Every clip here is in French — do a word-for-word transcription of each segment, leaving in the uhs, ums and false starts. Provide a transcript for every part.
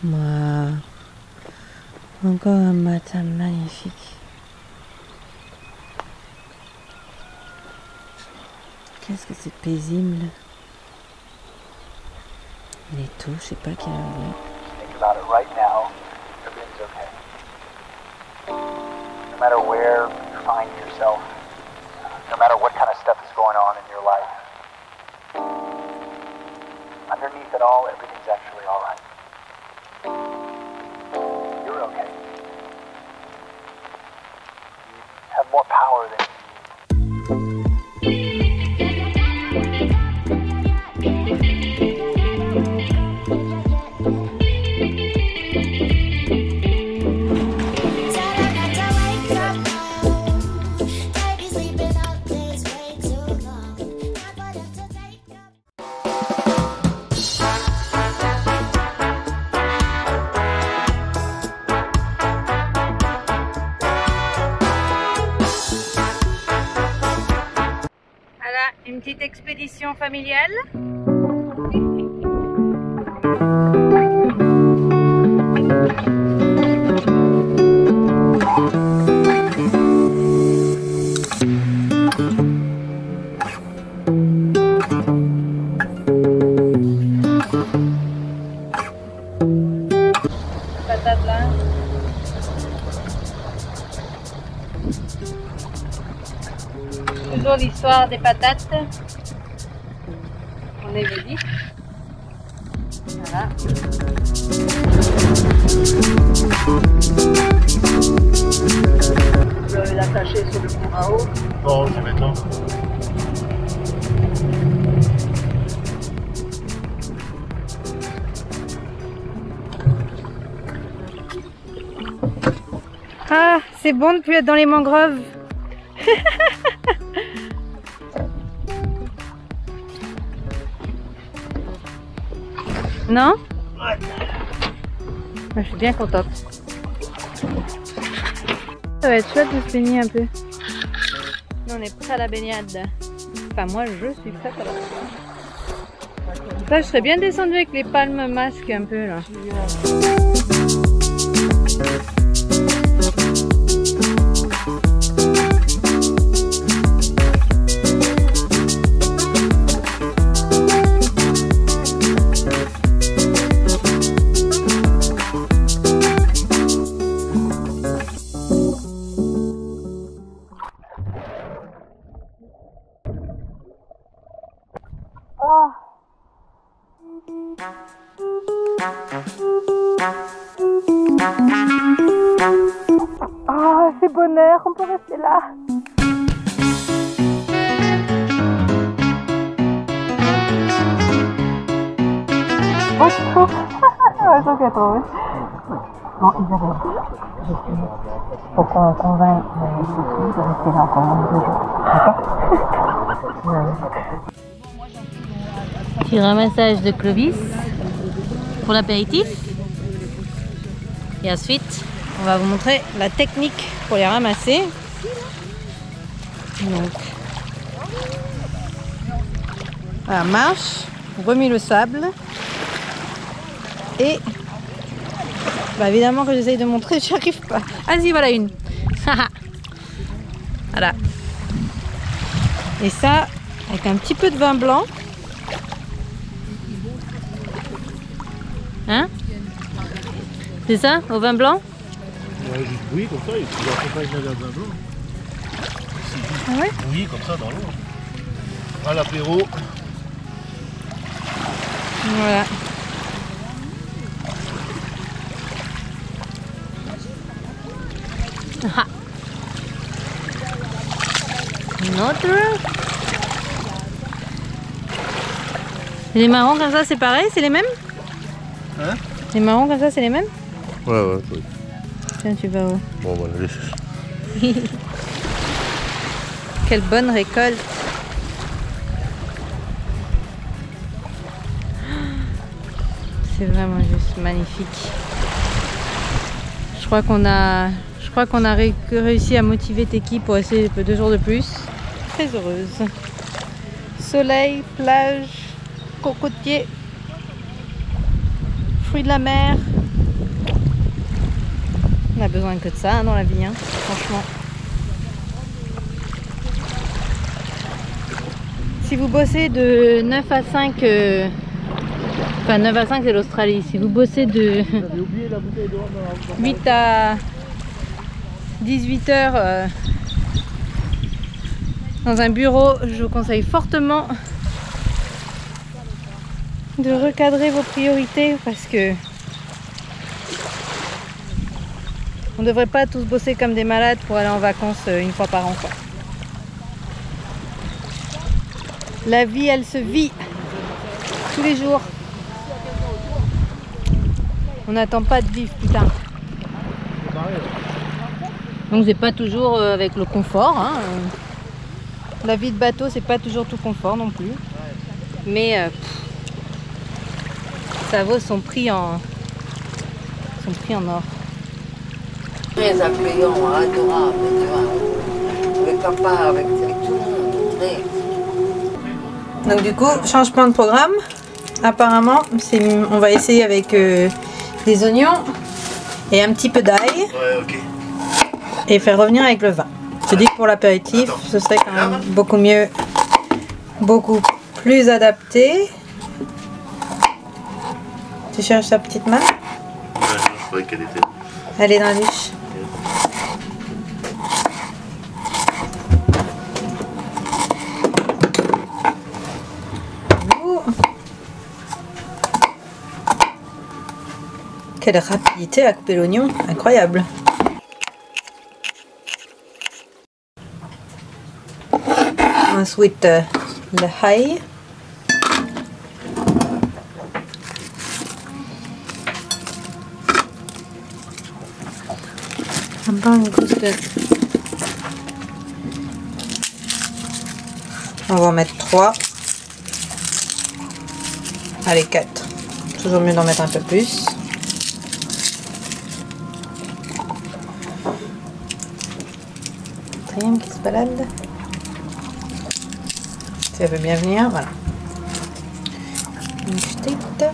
Waouh. Encore un matin magnifique. Qu'est-ce que c'est paisible. Il est tôt, je sais pas quelle heure il est. Think about it right now. Everything's okay. No matter where you find yourself, no matter what kind of stuff is going on in your life, underneath it all, everything's actually all right. You're okay. You have more power than Une petite expédition familiale. Patate là. Toujours l'histoire des patates. On est vite. Voilà. Vous allez l'attacher sur le pont à eau. Bon, c'est maintenant. Ah, c'est bon de plus être dans les mangroves. Non? Ouais. Je suis bien contente. Ça va être chouette de se baigner un peu. Nous on est prêts à la baignade. Enfin moi je suis prête à la baignade. Ça je serais bien descendue avec les palmes masques un peu là. Oh. Ah, c'est bonheur, on peut rester là. Oh, chaud. Ouais, je suis trop. Bon, Isabelle, je suis pour qu'on convainque Sophie de rester là encore un deux jours. Petit ramassage de Clovis pour l'apéritif. Et ensuite, on va vous montrer la technique pour les ramasser. Donc, voilà, marche, remis le sable. Et bah évidemment que j'essaye de montrer, j'y arrive pas. Ah si, voilà une. Voilà. Et ça, avec un petit peu de vin blanc. Hein? C'est ça, au vin blanc? Ouais, juste bouillir comme ça et tu l'accompagnes d'un vin blanc. Ah ouais? Bouillir comme ça dans l'eau. À l'apéro. Voilà. Ah. Une autre. Et les marrons comme ça, c'est pareil, c'est les mêmes? Hein? Les marrons comme ça, c'est les mêmes? Ouais, ouais, ouais. Tiens, tu vas où? Bon, voilà, les... Quelle bonne récolte! C'est vraiment juste magnifique. Je crois qu'on a, je crois qu'on a ré réussi à motiver Teki pour essayer deux jours de plus. Très heureuse. Soleil, plage, cocotier, fruits de la mer. On a besoin que de ça hein, dans la vie, hein, franchement. Si vous bossez de neuf à cinq, euh... enfin neuf à cinq c'est l'Australie, si vous bossez de huit à dix-huit heures euh... dans un bureau, je vous conseille fortement de recadrer vos priorités parce que on ne devrait pas tous bosser comme des malades pour aller en vacances une fois par an, quoi. La vie, elle se vit tous les jours. On n'attend pas de vivre plus tard. Donc c'est pas toujours avec le confort. Hein. La vie de bateau, c'est pas toujours tout confort non plus. Mais euh, pff, ça vaut son prix en son prix en or. Très accueillant, adorable, tu vois. Avec papa, avec, avec tout le monde. Très. Donc du coup, changement de programme. Apparemment, on va essayer avec euh, des oignons et un petit peu d'ail. Ouais, ok. Et faire revenir avec le vin. Je dis que pour l'apéritif, ce serait quand même beaucoup mieux, beaucoup plus adapté. Tu cherches ta petite main? Ouais, je croyais qu'elle était. Elle est dans la douche. Quelle rapidité à couper l'oignon, incroyable. Ensuite, euh, le ail. Un bon goutte de... On va en mettre trois. Allez, quatre. Toujours mieux d'en mettre un peu plus. Quatrième qui se balade. Si elle veut bien venir, voilà. Une petite. Un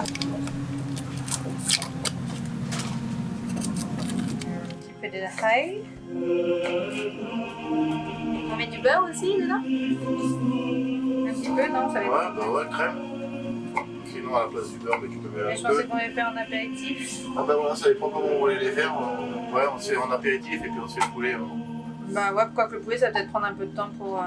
petit peu de l'ail. On met du beurre aussi dedans? Un petit peu, non? Ça va être... Ouais, bah ouais, crème. Sinon, à la place du beurre, mais tu peux mettre Mais un je peu. pensais qu'on allait faire en apéritif. Ah bah voilà, ça dépend comment on voulait les faire. Ouais, on se fait en apéritif et puis on se fait le poulet. Hein. Bah ouais, quoi que le poulet, ça va peut-être prendre un peu de temps pour... Euh...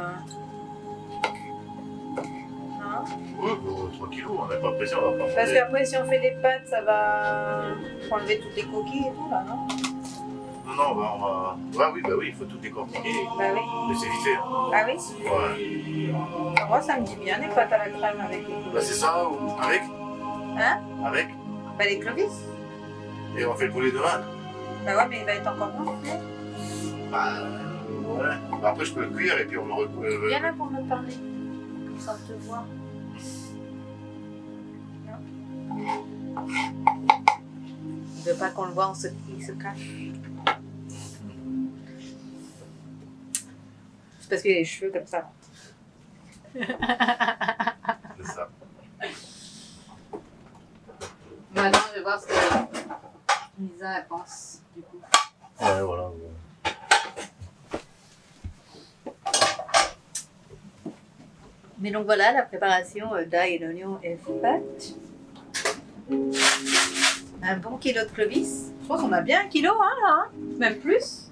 Non? Ouais, bah, trois kilos, on n'a pas pressé, on va pas Parce faire. qu'après, si on fait des pâtes, ça va enlever toutes les coquilles et tout, là, non? Non, non, on va, on va... Ouais, oui, bah oui, il faut tout décortiquer. Bah oui. Mais c'est vite fait. Hein. Ah oui? Ouais. Moi, ça me dit bien, les pâtes à la crème avec les Bah c'est ça, ou avec Hein? Avec Bah les clovis. Et on fait le poulet demain. Bah ouais, mais il va être encore bon. Bah ouais. Bah, après je peux le cuire et puis on le recouvre. Viens là pour me parler, sans te voir. Il veut pas qu'on le voit, on se... il se cache. C'est parce qu'il a les cheveux comme ça. C'est ça. Maintenant, je vais voir ce que Lisa pense, du coup. Ouais, voilà. Ouais. Mais donc voilà, la préparation d'ail et d'oignon est faite. Un bon kilo de clovis. Je pense qu'on a bien un kilo, hein, là, hein, même plus.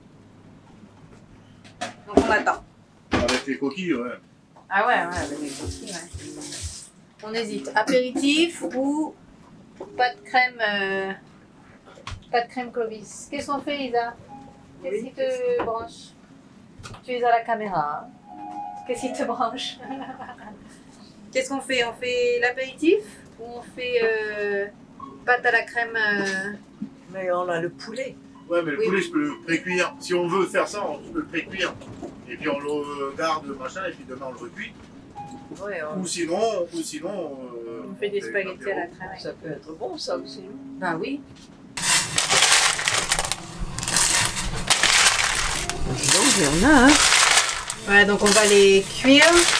Donc on attend. Avec les coquilles, ouais. Ah ouais, ouais, avec les coquilles, ouais. On hésite, apéritif ou pas de crème, euh, pas de crème clovis. Qu'est-ce qu'on fait, Isa? Qu'est-ce qui te branche? Tu es à la caméra. Hein. Qu'est-ce qui te branche? Qu'est-ce qu'on fait? On fait l'apéritif ou on fait euh, pâte à la crème euh... Mais on a le poulet. Ouais, mais le Oui. poulet, je peux le pré-cuire. Si on veut faire ça, on peut le pré-cuire. Et puis on le garde, machin, et puis demain on le recuit. Ouais, on... Ou sinon, ou sinon euh, On fait des fait spaghettis à la l'apéro. crème. Ça peut être bon, ça aussi. non? Bah oui. Donc, il y en a, hein. Ouais, donc on va les cuire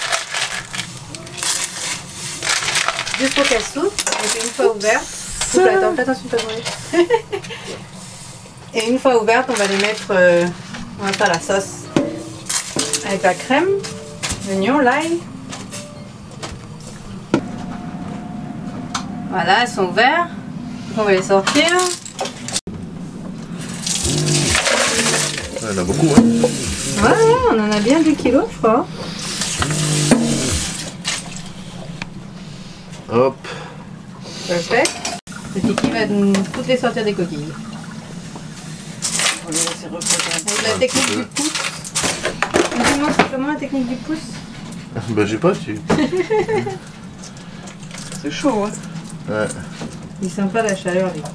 jusqu'au qu'elles s'ouvrent. Donc une fois ouvertes. Oups, attends, fais attention, pas de bruit. Et une fois ouverte, on va les mettre, euh, on va faire la sauce avec la crème, l'oignon, l'ail. Voilà, elles sont ouvertes. On va les sortir. Il y en a beaucoup, hein. Ouais, on en a bien deux kilos, je crois. Hop. Parfait. Le Tiki va nous toutes les sortir des coquilles. Avec la technique du pouce. Dis-moi, c'est comment la technique du pouce? Bah, j'ai pas su. C'est chaud, hein. Ouais. Il sent pas la chaleur, lui.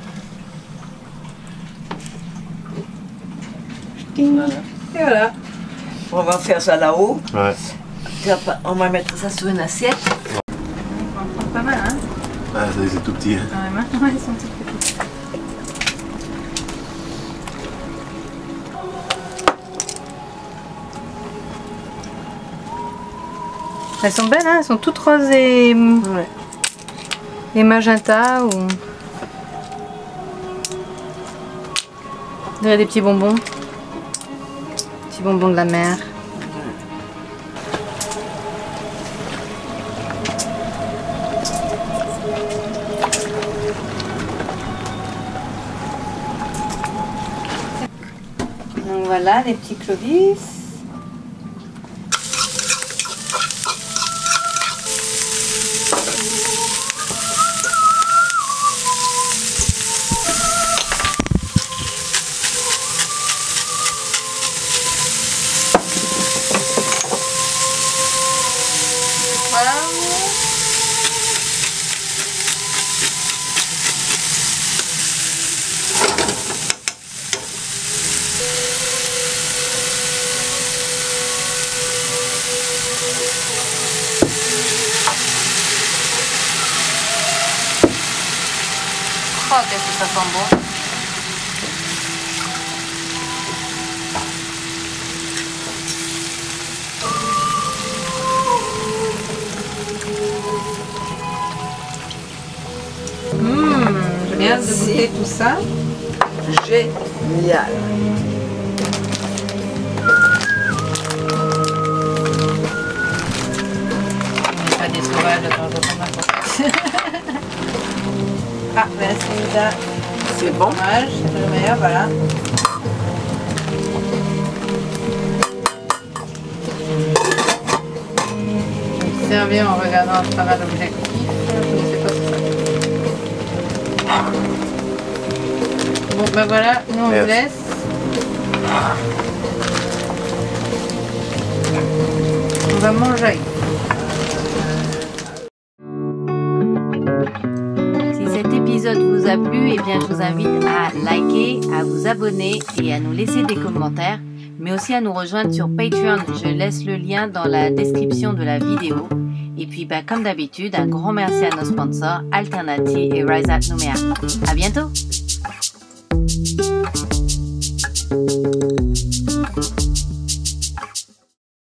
Ding. Et voilà. On va faire ça là-haut. Ouais. On va mettre ça sur une assiette. On en prend pas mal, hein? Ah, ça, c'est tout petit. Hein. Quand même, hein? Ouais, ils sont tout petits. Elles sont belles, hein? Elles sont toutes roses et, Ouais. et magenta ou... On dirait des petits bonbons. Petits bonbons de la mer. Donc voilà les petits clovis. Voilà. Oh, qu'est-ce que ça sent bon. Mmh, j'ai hâte de goûter tout ça. Génial. Pas des sauvages de temps en temps n'importe. Ah, ben c'est là. C'est bon. Fromage, c'est le meilleur, voilà. Je vais servir en regardant à travers l'objectif. Je ne sais pas si ça. Bon, ben voilà, nous on vous laisse. On va manger. Si cet épisode vous a plu, eh bien je vous invite à liker, à vous abonner et à nous laisser des commentaires, mais aussi à nous rejoindre sur Patreon. Je laisse le lien dans la description de la vidéo. Et puis, bah, comme d'habitude, un grand merci à nos sponsors Alternati et Rise Up Nouméa. À bientôt!